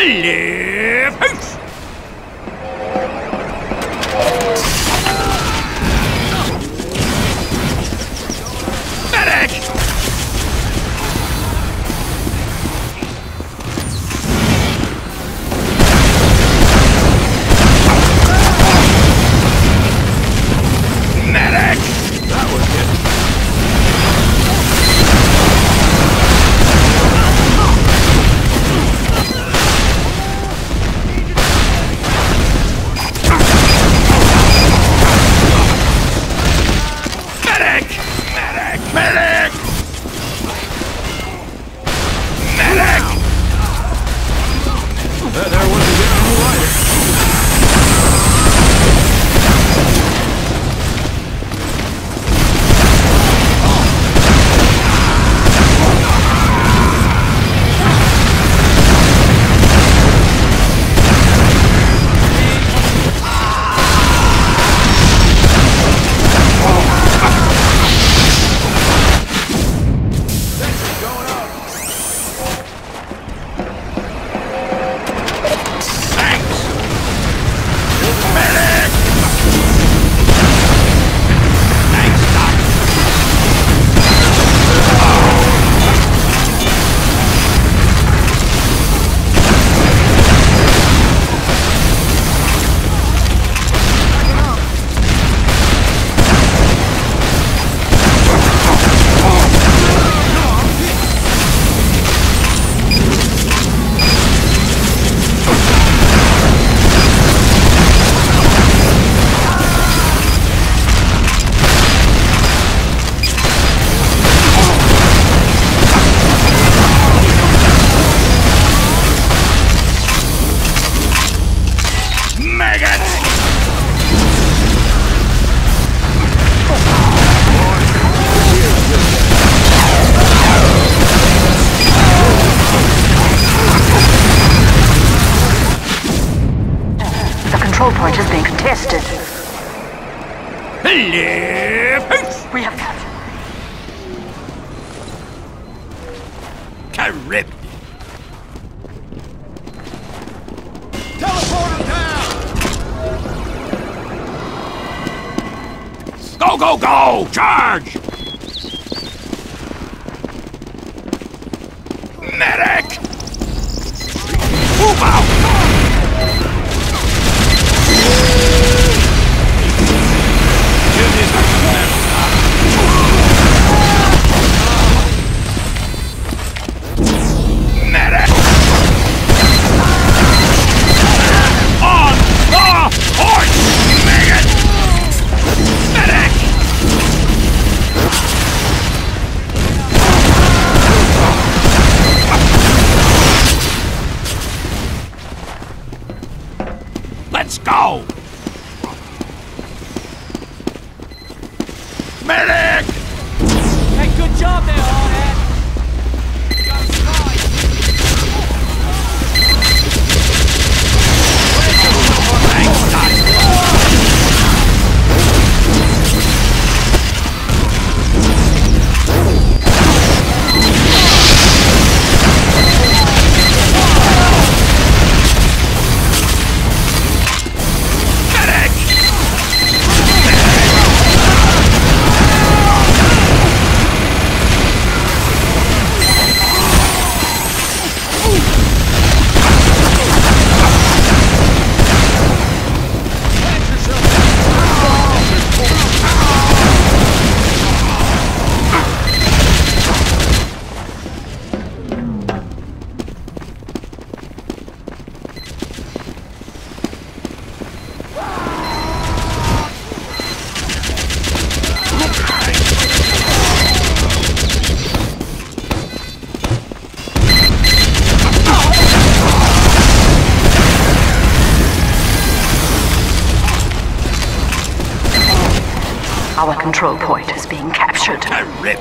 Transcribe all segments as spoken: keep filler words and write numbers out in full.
Live house! Medic! Medic! That was it. Medic! Medic! Medic! Medic! That there wasn't getting any lighter. Control point is being contested. Live house! We have got Caribbean! Teleport him down! Go, go, go! Charge! Medic! Move out! Medic! On the horse! Medic! Medic! Let's go! Medic! Hey, good job there, Hardhead! You got him spotted. Thanks, Doc. Our control point is being captured. Rip.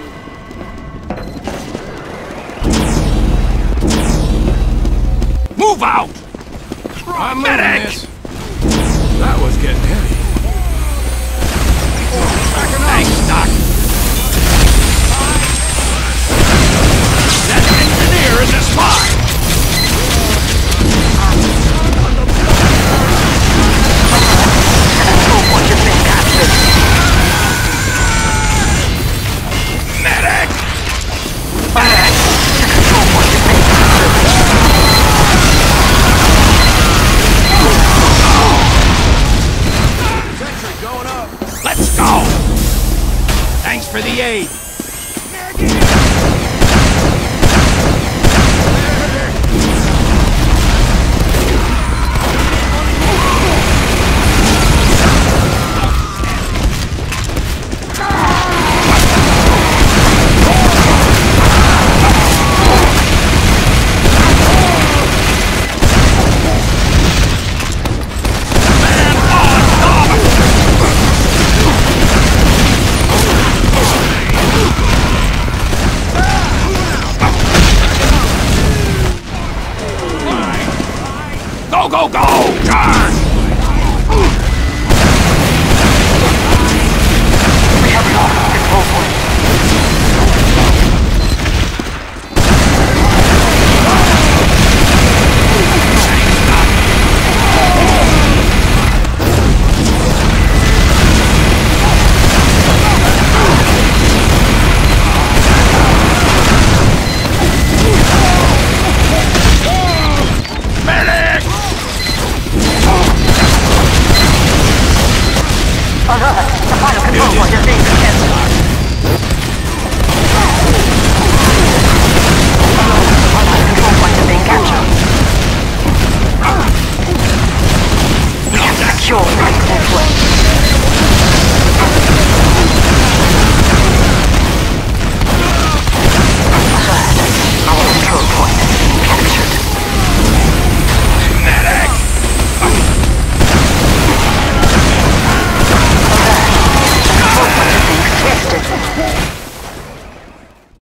Move out! I'm moving Medic! this. That was getting heavy. Thanks, Doc. That engineer is a spy! go, go! Charge!